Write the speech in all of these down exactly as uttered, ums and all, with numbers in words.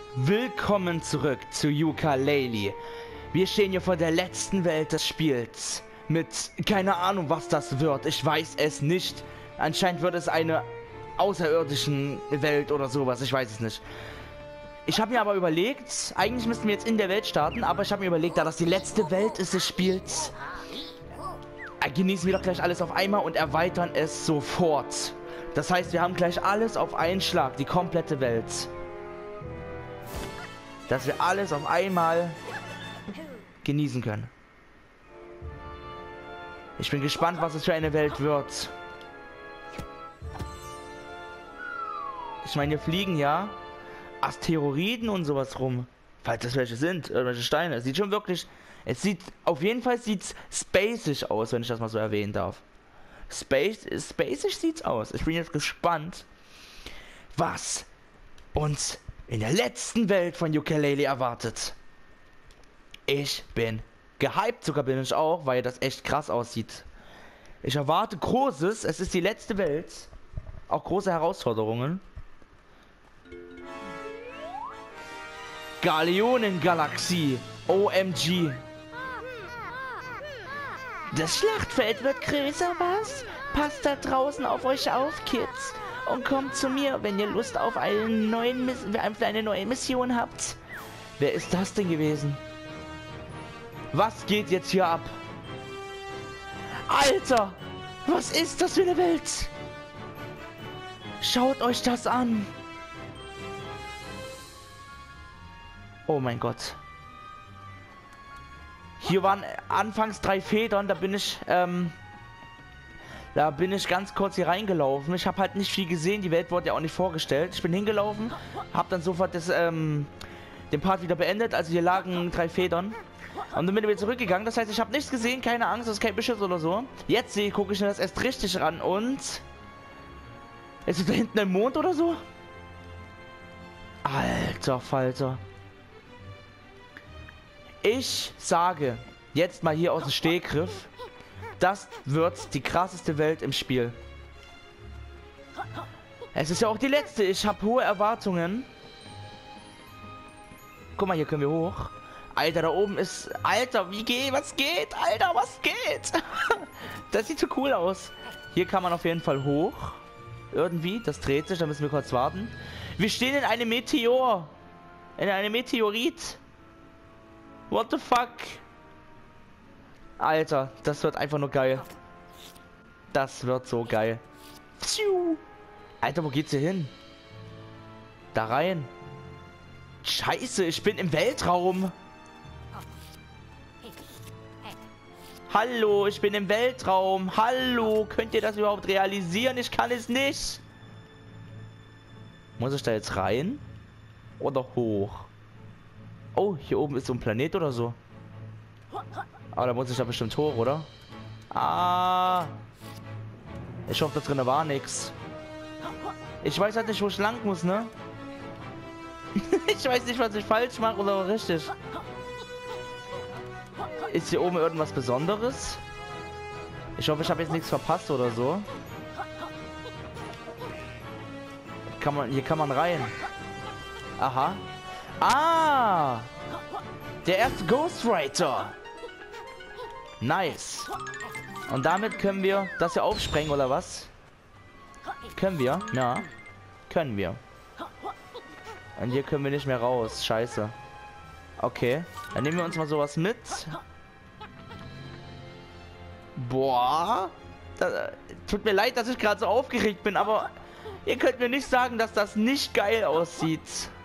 Willkommen zurück zu Yooka-Laylee. Wir stehen hier vor der letzten Welt des Spiels. Mit keine Ahnung, was das wird. Ich weiß es nicht. Anscheinend wird es eine außerirdischen Welt oder sowas. Ich weiß es nicht. Ich habe mir aber überlegt, eigentlich müssten wir jetzt in der Welt starten, aber ich habe mir überlegt, da das die letzte Welt ist des Spiels, genießen wir doch gleich alles auf einmal und erweitern es sofort. Das heißt, wir haben gleich alles auf einen Schlag, die komplette Welt. Dass wir alles auf einmal genießen können. Ich bin gespannt, was es für eine Welt wird. Ich meine, hier fliegen ja Asteroiden und sowas rum. Falls das welche sind, irgendwelche Steine. Es sieht schon wirklich... Es sieht... Auf jeden Fall sieht's spacig aus, wenn ich das mal so erwähnen darf. Space, spacig sieht's aus. Ich bin jetzt gespannt, was uns in der letzten Welt von Yooka-Laylee erwartet. Ich bin gehypt, sogar bin ich auch, weil das echt krass aussieht. Ich erwarte Großes, es ist die letzte Welt. Auch große Herausforderungen. Galeonengalaxie, O M G. Das Schlachtfeld wird größer, was? Passt da draußen auf euch auf, Kids. Und kommt zu mir, wenn ihr Lust auf einen neuen Miss auf eine neue Mission habt. Wer ist das denn gewesen? Was geht jetzt hier ab? Alter! Was ist das für eine Welt? Schaut euch das an. Oh mein Gott. Hier waren anfangs drei Federn, da bin ich, ähm... Da bin ich ganz kurz hier reingelaufen. Ich habe halt nicht viel gesehen. Die Welt wurde ja auch nicht vorgestellt. Ich bin hingelaufen, habe dann sofort das, ähm, den Part wieder beendet. Also hier lagen drei Federn. Und dann bin ich wieder zurückgegangen. Das heißt, ich habe nichts gesehen. Keine Angst, das ist kein Beschuss oder so. Jetzt sehe, gucke ich mir das erst richtig ran. Und... Ist da hinten ein Mond oder so? Alter Falter. Ich sage jetzt mal hier aus dem Stegriff, das wird die krasseste Welt im Spiel. Es ist ja auch die letzte. Ich habe hohe Erwartungen. Guck mal, hier können wir hoch. Alter, da oben ist... Alter, wie geht? Was geht? Alter, was geht? Das sieht so cool aus. Hier kann man auf jeden Fall hoch. Irgendwie. Das dreht sich. Da müssen wir kurz warten. Wir stehen in einem Meteor. In einem Meteorit. What the fuck? Alter, das wird einfach nur geil. Das wird so geil. Alter, wo geht's hier hin? Da rein. Scheiße, ich bin im Weltraum. Hallo, ich bin im Weltraum. Hallo, könnt ihr das überhaupt realisieren? Ich kann es nicht. Muss ich da jetzt rein? Oder hoch? Oh, hier oben ist so ein Planet oder so. Aber da muss ich da bestimmt hoch, oder? Ah. Ich hoffe, da drin war nix. Ich weiß halt nicht, wo ich lang muss, ne? Ich weiß nicht, was ich falsch mache oder richtig. Ist hier oben irgendwas Besonderes? Ich hoffe, ich habe jetzt nichts verpasst oder so. Kann man, hier kann man rein. Aha. Ah! Der erste Ghostwriter. Nice. Und damit können wir das hier aufsprengen, oder was? Können wir? Ja. Können wir. Und hier können wir nicht mehr raus. Scheiße. Okay. Dann nehmen wir uns mal sowas mit. Boah. Das, tut mir leid, dass ich gerade so aufgeregt bin, aber ihr könnt mir nicht sagen, dass das nicht geil aussieht.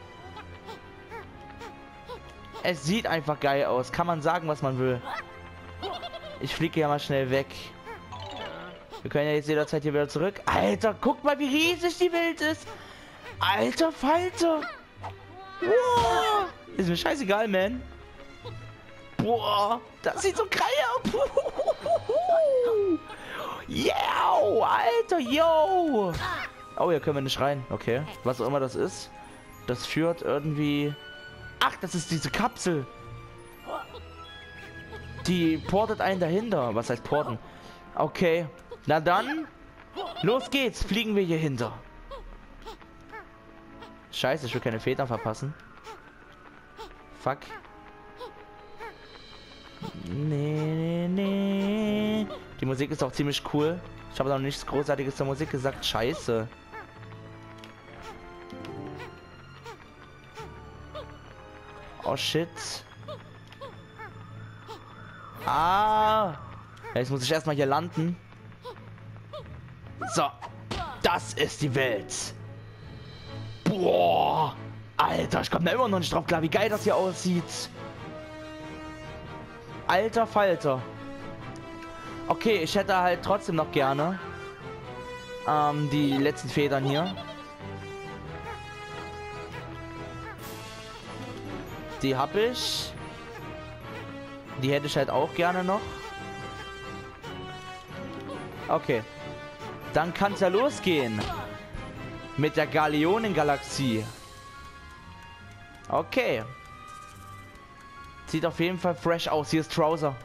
Es sieht einfach geil aus. Kann man sagen, was man will. Ich fliege ja mal schnell weg. Wir können ja jetzt jederzeit hier wieder zurück. Alter, guck mal, wie riesig die Welt ist. Alter Falter. Wow. Ist mir scheißegal, man. Boah, das sieht so geil aus. Yo, Alter, yo. Oh, hier können wir nicht rein. Okay, was auch immer das ist. Das führt irgendwie... Ach, das ist diese Kapsel. Die portet einen dahinter. Was heißt porten? Okay. Na dann. Los geht's. Fliegen wir hier hinter. Scheiße, ich will keine Federn verpassen. Fuck. Nee, nee, nee. Die Musik ist auch ziemlich cool. Ich habe noch nichts Großartiges zur Musik gesagt. Scheiße. Oh shit. Ah. Jetzt muss ich erstmal hier landen. So. Das ist die Welt. Boah. Alter, ich komme da immer noch nicht drauf klar, wie geil das hier aussieht. Alter Falter. Okay, ich hätte halt trotzdem noch gerne ähm, die letzten Federn hier. Die habe ich. Die hätte ich halt auch gerne noch. Okay. Dann kann es ja losgehen. Mit der Galeonen-Galaxie. Okay. Sieht auf jeden Fall fresh aus. Hier ist Trouser.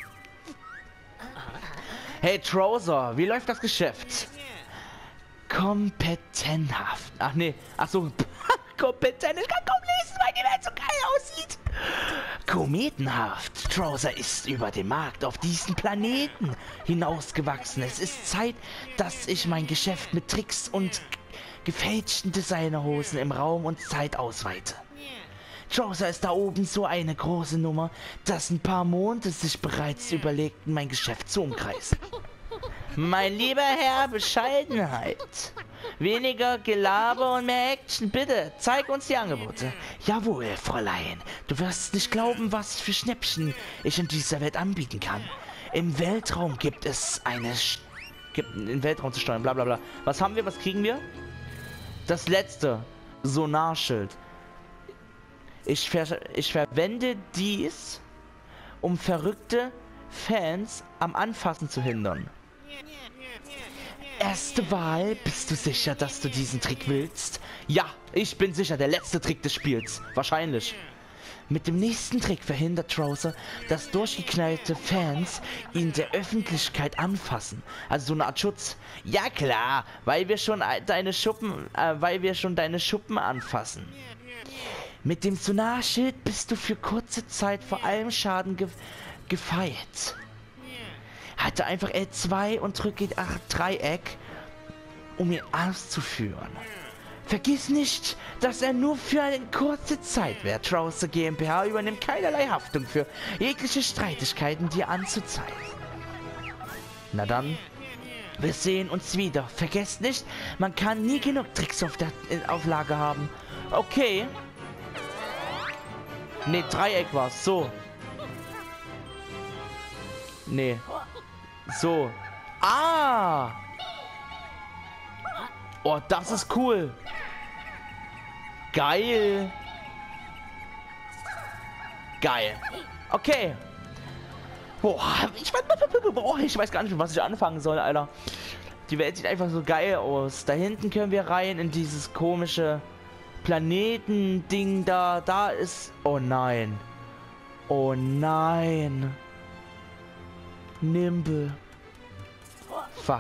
Hey Trouser, wie läuft das Geschäft? Kompetenthaft. Ach nee. Ach so. Kompetent. Ich kann kaum lesen, weil die Welt so geil aussieht. Kometenhaft. Trouser ist über den Markt auf diesen Planeten hinausgewachsen. Es ist Zeit, dass ich mein Geschäft mit Tricks und gefälschten Designerhosen im Raum und Zeit ausweite. Trouser ist da oben so eine große Nummer, dass ein paar Monde sich bereits überlegten, mein Geschäft zu umkreisen. Mein lieber Herr, Bescheidenheit. Weniger Gelaber und mehr Action, bitte. Zeig uns die Angebote. Jawohl, Fräulein. Du wirst nicht glauben, was für Schnäppchen ich in dieser Welt anbieten kann. Im Weltraum gibt es eine... Sch gibt im Weltraum zu steuern, bla bla bla. Was haben wir, was kriegen wir? Das letzte. Sonarschild. Ich, ver ich verwende dies, um verrückte Fans am Anfassen zu hindern. Erste Wahl, bist du sicher, dass du diesen Trick willst? Ja, ich bin sicher, der letzte Trick des Spiels. Wahrscheinlich. Mit dem nächsten Trick verhindert Trouser, dass durchgeknallte Fans ihn der Öffentlichkeit anfassen. Also so eine Art Schutz. Ja klar, weil wir schon deine Schuppen, äh, weil wir schon deine Schuppen anfassen. Mit dem Sonarschild bist du für kurze Zeit vor allem Schaden ge gefeit. Halte einfach L zwei und drücke Dreieck, um ihn auszuführen. Vergiss nicht, dass er nur für eine kurze Zeit währt. Trouser GmbH übernimmt keinerlei Haftung für jegliche Streitigkeiten, dir anzuzeigen. Na dann, wir sehen uns wieder. Vergesst nicht, man kann nie genug Tricks auf, der, auf Lager haben. Okay. Ne, Dreieck war's. So. Nee. So. Ah! Oh, das ist cool. Geil. Geil. Okay. Boah, ich weiß, boah, ich weiß gar nicht, mit was ich anfangen soll, Alter. Die Welt sieht einfach so geil aus. Da hinten können wir rein in dieses komische Planeten-Ding da. Da ist... Oh nein. Oh nein. Nimble. Fuck.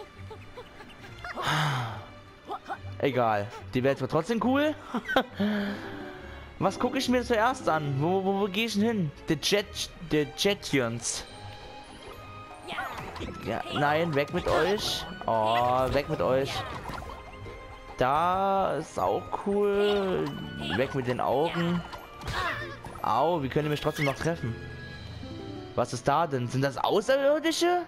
Egal. Die Welt wird trotzdem cool. Was gucke ich mir zuerst an? Wo, wo, wo gehe ich denn hin? The Jet... The Jetions. Ja, nein, weg mit euch. Oh, weg mit euch. Da ist auch cool. Weg mit den Augen. Au, wie könnt ihr mich trotzdem noch treffen? Was ist da denn? Sind das Außerirdische?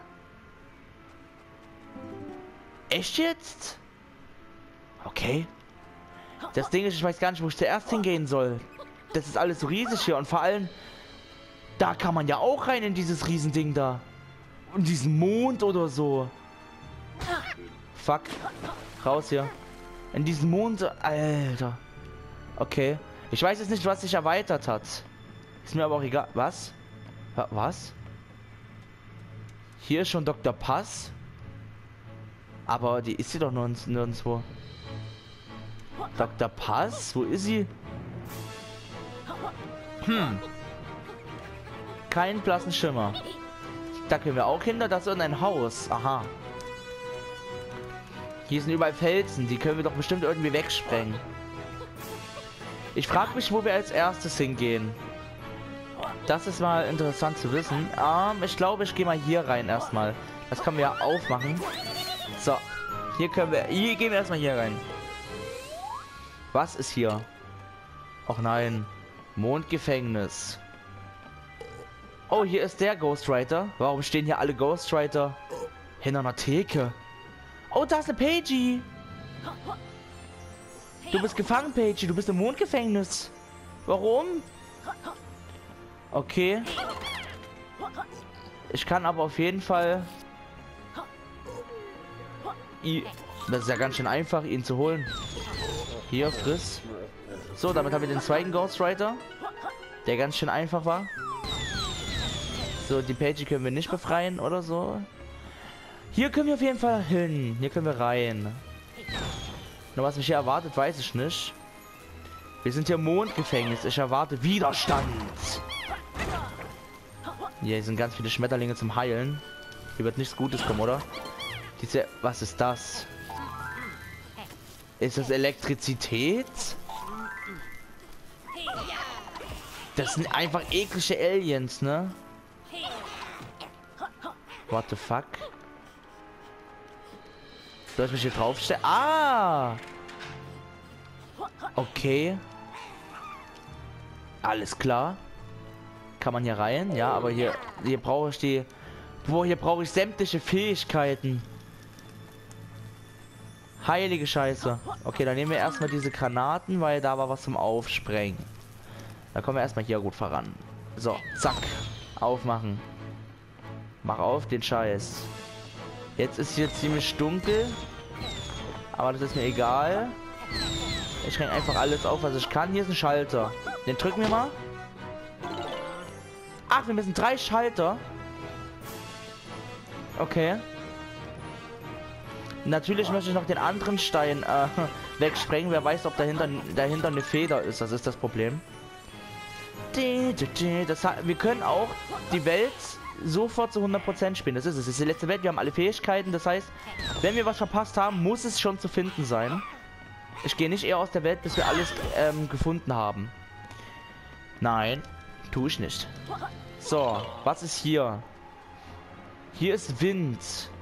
Echt jetzt? Okay. Das Ding ist, ich weiß gar nicht, wo ich zuerst hingehen soll. Das ist alles so riesig hier und vor allem, da kann man ja auch rein in dieses Riesending da. Und diesen Mond oder so. Fuck. Raus hier. In diesen Mond, Alter. Okay. Ich weiß jetzt nicht, was sich erweitert hat. Ist mir aber auch egal. Was? Was? Hier ist schon Doktor Pass. Aber die ist sie doch nirgends, nirgendwo. Doktor Pass? Wo ist sie? Hm. Kein blassen Schimmer. Da können wir auch hin, das ist irgendein Haus. Aha. Hier sind überall Felsen, die können wir doch bestimmt irgendwie wegsprengen. Ich frage mich, wo wir als erstes hingehen. Das ist mal interessant zu wissen. Ähm, ich glaube, ich gehe mal hier rein erstmal. Das können wir ja aufmachen. So, hier können wir... Hier gehen wir erstmal hier rein. Was ist hier? Och nein. Mondgefängnis. Oh, hier ist der Ghostwriter. Warum stehen hier alle Ghostwriter hinter einer Theke? Oh, da ist eine Paige. Du bist gefangen, Paige. Du bist im Mondgefängnis. Warum? Okay. Ich kann aber auf jeden Fall... I das ist ja ganz schön einfach, ihn zu holen. Hier, friss. So, damit haben wir den zweiten Ghostwriter. Der ganz schön einfach war. So, die Paige können wir nicht befreien oder so. Hier können wir auf jeden Fall hin. Hier können wir rein. Nur was mich hier erwartet, weiß ich nicht. Wir sind hier im Mondgefängnis. Ich erwarte Widerstand. Hier sind ganz viele Schmetterlinge zum Heilen. Hier wird nichts Gutes kommen, oder? Diese... Was ist das? Ist das Elektrizität? Das sind einfach eklige Aliens, ne? What the fuck? Soll ich mich hier draufstellen? Ah! Okay. Alles klar. Kann man hier rein? Ja, aber hier, hier brauche ich die... Boah, hier brauche ich sämtliche Fähigkeiten. Heilige Scheiße. Okay, dann nehmen wir erstmal diese Granaten, weil da war was zum Aufsprengen. Da kommen wir erstmal hier gut voran. So, zack. Aufmachen. Mach auf den Scheiß. Jetzt ist hier ziemlich dunkel. Aber das ist mir egal. Ich schränke einfach alles auf, was ich kann. Hier ist ein Schalter. Den drücken wir mal. Ach, wir müssen drei Schalter. Okay. Natürlich möchte ich noch den anderen Stein äh, wegsprengen. Wer weiß, ob dahinter, dahinter eine Feder ist. Das ist das Problem. Das hat, wir können auch die Welt sofort zu hundert Prozent spielen. Das ist es. Das ist die letzte Welt. Wir haben alle Fähigkeiten. Das heißt, wenn wir was verpasst haben, muss es schon zu finden sein. Ich gehe nicht eher aus der Welt, bis wir alles ähm, gefunden haben. Nein, tue ich nicht. So, was ist hier? Hier ist Wind.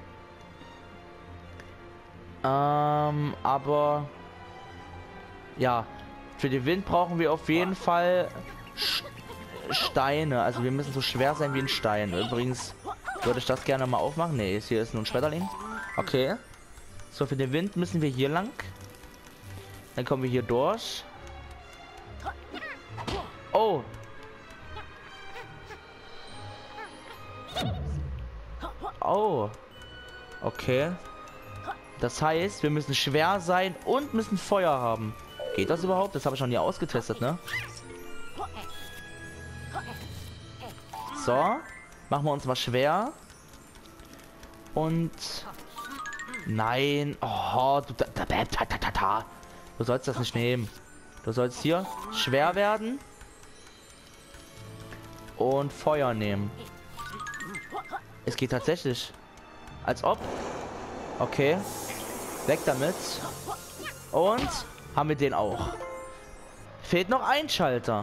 Ähm, aber... Ja, für den Wind brauchen wir auf jeden Fall Steine. Also wir müssen so schwer sein wie ein Stein. Übrigens würde ich das gerne mal aufmachen. Ne, hier ist nur ein Schmetterling. Okay. So, für den Wind müssen wir hier lang. Dann kommen wir hier durch. Oh. Oh. Okay. Das heißt, wir müssen schwer sein und müssen Feuer haben. Geht das überhaupt? Das habe ich schon hier ausgetestet, ne? So. Machen wir uns mal schwer. Und... Nein. Oh, du... Da, da, da, da, da, da. Du sollst das nicht nehmen. Du sollst hier schwer werden. Und Feuer nehmen. Es geht tatsächlich. Als ob. Okay. Weg damit. Und haben wir den auch. Fehlt noch ein Schalter.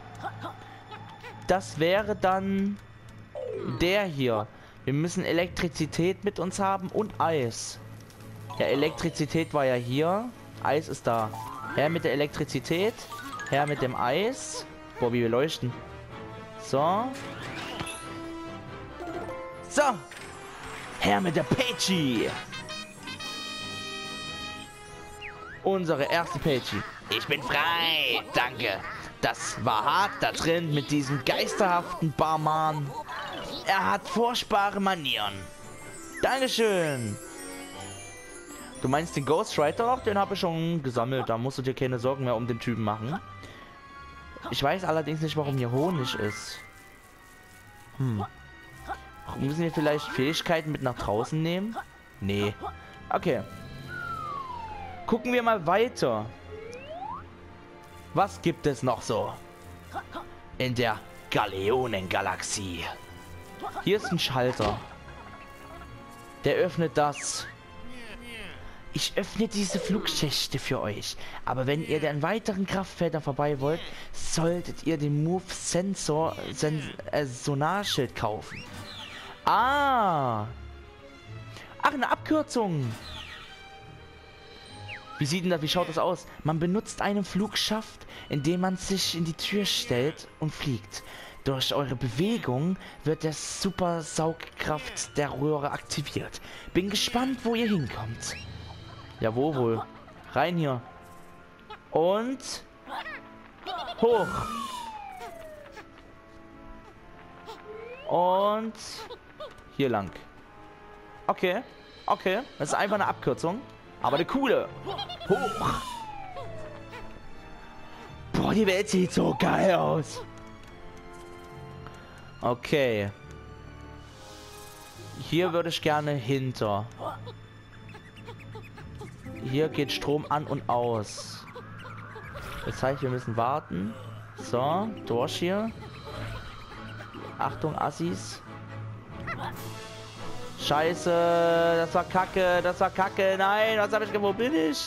Das wäre dann der hier. Wir müssen Elektrizität mit uns haben und Eis. Ja, Elektrizität war ja hier. Eis ist da. Her mit der Elektrizität. Her mit dem Eis. Boah, wie wir leuchten. So. So. Her mit der Paige. Unsere erste Paige. Ich bin frei. Danke. Das war hart da drin mit diesem geisterhaften Barman. Er hat furchtbare Manieren. Dankeschön. Du meinst den Ghostwriter? Den habe ich schon gesammelt. Da musst du dir keine Sorgen mehr um den Typen machen. Ich weiß allerdings nicht, warum hier Honig ist. Hm. Müssen wir vielleicht Fähigkeiten mit nach draußen nehmen? Nee. Okay. Gucken wir mal weiter. Was gibt es noch so? In der Galeonen-Galaxie. Hier ist ein Schalter. Der öffnet das. Ich öffne diese Flugschächte für euch. Aber wenn ihr den weiteren Kraftfeldern vorbei wollt, solltet ihr den Move Sensor Sen äh, Sonarschild kaufen. Ah! Ach, eine Abkürzung! Wie sieht denn das, wie schaut das aus? Man benutzt einen Flugschaft, indem man sich in die Tür stellt und fliegt. Durch eure Bewegung wird der Super Saugkraft der Röhre aktiviert. Bin gespannt, wo ihr hinkommt. Ja, wo wohl? Rein hier. Und hoch. Und hier lang. Okay, okay. Das ist einfach eine Abkürzung. Aber eine coole. Hoch. Boah, die Welt sieht so geil aus. Okay. Hier würde ich gerne hinter. Hier geht Strom an und aus. Das heißt, wir müssen warten. So, durch hier. Achtung, Assis. Scheiße, das war Kacke, das war Kacke. Nein, was habe ich gemacht? Wo bin ich?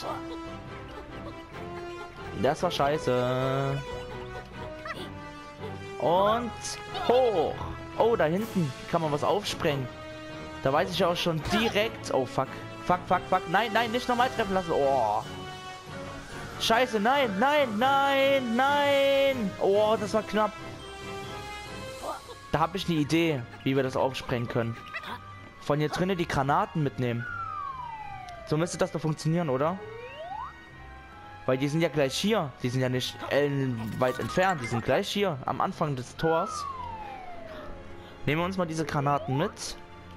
Das war scheiße. Und hoch. Oh, da hinten kann man was aufsprengen. Da weiß ich auch schon direkt. Oh, fuck. Fuck, fuck, fuck. Nein, nein, nicht nochmal treffen lassen. Oh. Scheiße, nein, nein, nein, nein. Oh, das war knapp. Da habe ich eine Idee, wie wir das aufsprengen können. Von hier drinnen die Granaten mitnehmen. So müsste das doch funktionieren, oder? Weil die sind ja gleich hier. Die sind ja nicht ellenweit entfernt. Die sind gleich hier, am Anfang des Tors. Nehmen wir uns mal diese Granaten mit.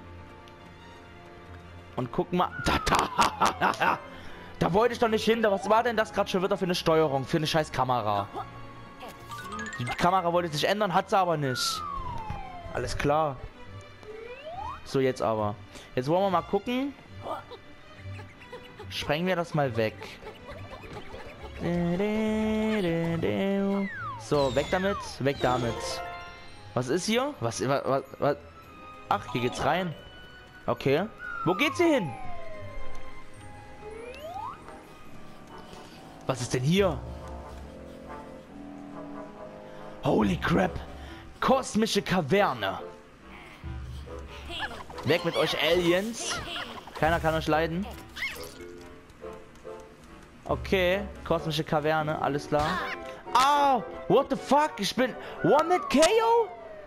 Und gucken mal. Da, da, da wollte ich doch nicht hin. Was war denn das gerade schon wieder für eine Steuerung? Für eine scheiß Kamera. Die Kamera wollte sich ändern, hat sie aber nicht. Alles klar. So, jetzt aber. Jetzt wollen wir mal gucken. Sprengen wir das mal weg. So, weg damit. Weg damit. Was ist hier? Was, was, was? Ach, hier geht's rein. Okay. Wo geht's hier hin? Was ist denn hier? Holy crap. Kosmische Kaverne. Weg mit euch Aliens. Keiner kann euch leiden. Okay. Kosmische Kaverne. Alles klar. Oh, what the fuck? Ich bin One-Hit K O?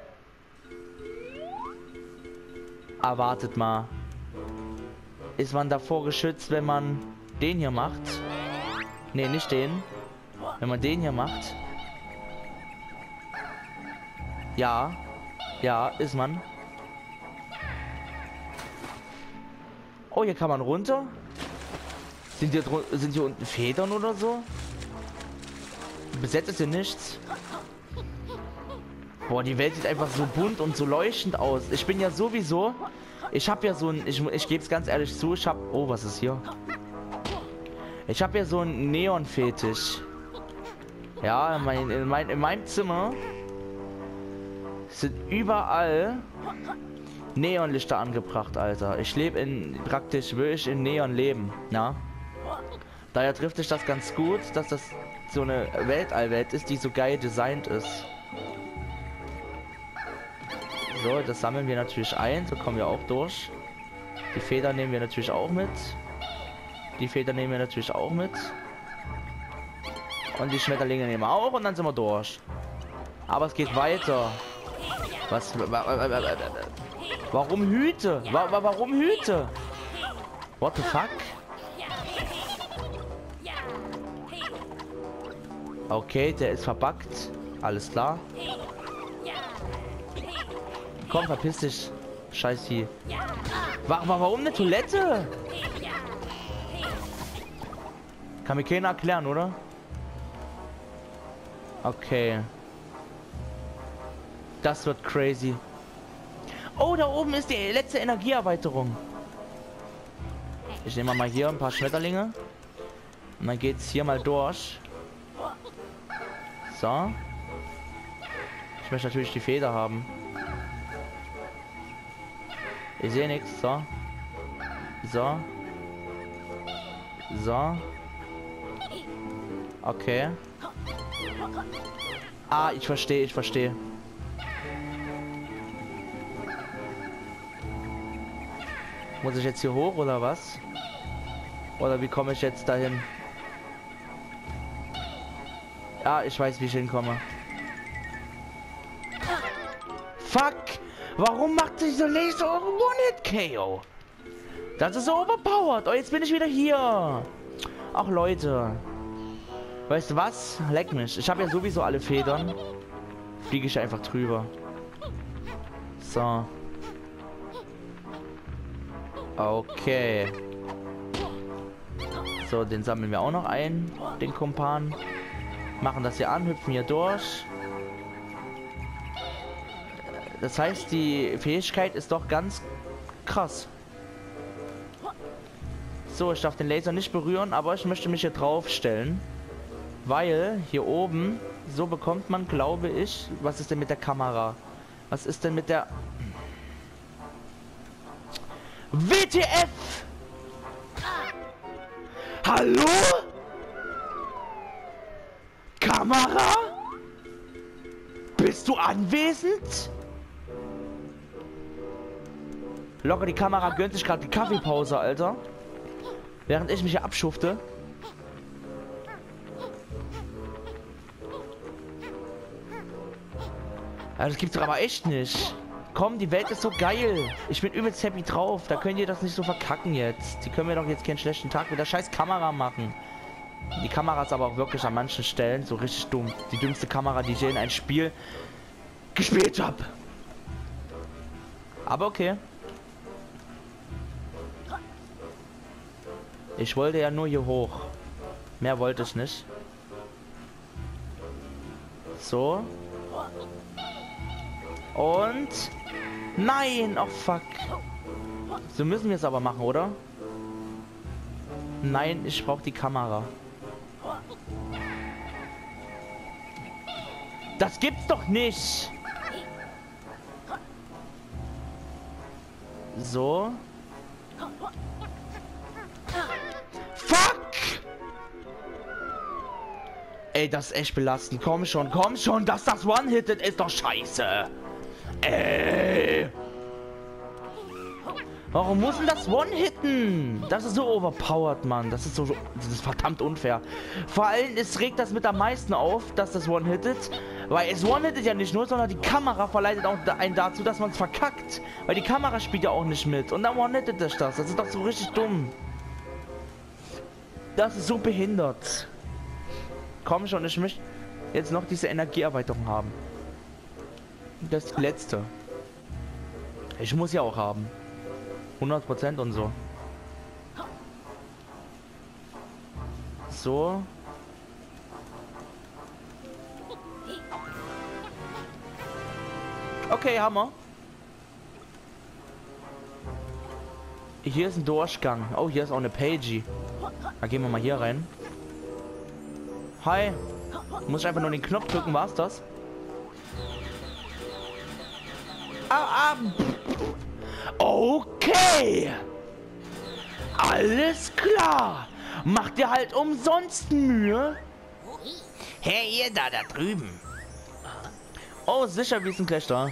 Erwartet mal. Ist man davor geschützt, wenn man den hier macht? Ne, nicht den. Wenn man den hier macht. Ja. Ja, ist man. Oh, hier kann man runter. Sind hier, sind hier unten Federn oder so? Besetzt ist hier nichts. Boah, die Welt sieht einfach so bunt und so leuchtend aus. Ich bin ja sowieso... Ich habe ja so ein... Ich, ich gebe es ganz ehrlich zu. Ich habe... Oh, was ist hier? Ich habe ja so ein Neon-Fetisch. Ja, in, mein, in, mein, in meinem Zimmer sind überall Neonlichter angebracht, Alter. Ich lebe in... Praktisch wirklich in Neon-Leben. Ja. Daher trifft sich das ganz gut, dass das so eine Weltallwelt ist, die so geil designt ist. So, das sammeln wir natürlich ein. So kommen wir auch durch. Die Feder nehmen wir natürlich auch mit. Die Feder nehmen wir natürlich auch mit. Und die Schmetterlinge nehmen wir auch. Und dann sind wir durch. Aber es geht weiter. Was? Warum Hüte? Warum Hüte? What the fuck? Okay, der ist verbuggt. Alles klar. Komm, verpiss dich. Scheiß Vieh. Warum eine Toilette? Kann mir keiner erklären, oder? Okay. Das wird crazy. Oh, da oben ist die letzte Energieerweiterung. Ich nehme mal hier ein paar Schmetterlinge. Und dann geht's hier mal durch. So. Ich möchte natürlich die Feder haben. Ich sehe nichts. So. So. So. Okay. Ah, ich verstehe, ich verstehe. Muss ich jetzt hier hoch oder was? Oder wie komme ich jetzt dahin? Ja, ich weiß, wie ich hinkomme. Fuck! Warum macht sich so Laser One-Hit-K O? Das ist so overpowered. Oh, jetzt bin ich wieder hier. Ach, Leute. Weißt du was? Leck mich. Ich habe ja sowieso alle Federn. Fliege ich einfach drüber. So. Okay. So, den sammeln wir auch noch ein. Den Kumpan. Machen das hier an, hüpfen hier durch. Das heißt, die Fähigkeit ist doch ganz krass. So, ich darf den Laser nicht berühren, aber ich möchte mich hier drauf stellen. Weil hier oben, so bekommt man, glaube ich, was ist denn mit der Kamera? Was ist denn mit der... W T F! Hallo? Kamera? Bist du anwesend? Locker, die Kamera gönnt sich gerade die Kaffeepause, Alter. Während ich mich hier abschufte. Also das gibt's doch aber echt nicht. Komm, die Welt ist so geil. Ich bin übelst happy drauf. Da könnt ihr das nicht so verkacken jetzt. Die können mir doch jetzt keinen schlechten Tag mit der scheiß Kamera machen. Die Kamera ist aber auch wirklich an manchen Stellen so richtig dumm. Die dümmste Kamera, die ich je in ein Spiel gespielt habe. Aber okay. Ich wollte ja nur hier hoch. Mehr wollte ich nicht. So. Und... Nein! Oh fuck. So müssen wir es aber machen, oder? Nein, ich brauche die Kamera. Das gibt's doch nicht! So. Fuck! Ey, das ist echt belastend. Komm schon, komm schon, dass das One-Hitted ist doch scheiße. Ey. Warum muss denn das One-Hitten? Das ist so overpowered, Mann. Das ist so, das ist verdammt unfair. Vor allem, es regt das mit am meisten auf, dass das One-Hittet. Weil es One-Hittet ja nicht nur, sondern die Kamera verleitet auch einen dazu, dass man es verkackt. Weil die Kamera spielt ja auch nicht mit. Und dann One-Hittet das. Das ist doch so richtig dumm. Das ist so behindert. Komm schon, ich möchte jetzt noch diese Energieerweiterung haben. Das ist die letzte. Ich muss ja auch haben. hundert Prozent und so. So. Okay, Hammer. Hier ist ein Durchgang. Oh, hier ist auch eine Pagey. Da gehen wir mal hier rein. Hi. Muss ich einfach nur den Knopf drücken, war's das? Ah, ah. Okay. Alles klar. Macht ihr halt umsonst Mühe? Hey, ihr da, da drüben. Oh, sicher, wir sind gleich da.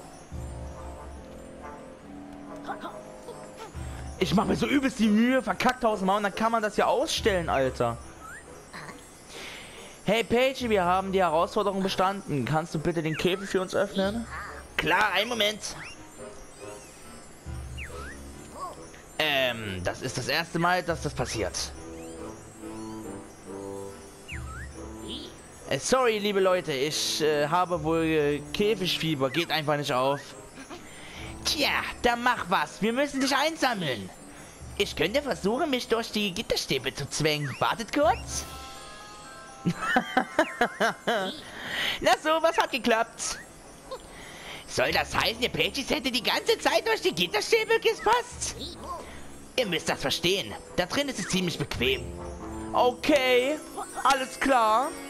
Ich mache mir so übelst die Mühe, verkackt tausendmal und dann kann man das ja ausstellen, Alter. Hey, Paige, wir haben die Herausforderung bestanden. Kannst du bitte den Käfig für uns öffnen? Klar, einen Moment. Ähm, das ist das erste Mal, dass das passiert. Äh, sorry, liebe Leute, ich äh, habe wohl äh, Käfigfieber. Geht einfach nicht auf. Tja, dann mach was. Wir müssen dich einsammeln. Ich könnte versuchen, mich durch die Gitterstäbe zu zwängen. Wartet kurz. Na so, was hat geklappt? Soll das heißen, ihr Pages hätte die ganze Zeit durch die Gitterstäbe gepasst? Ihr müsst das verstehen. Da drin ist es ziemlich bequem. Okay, alles klar.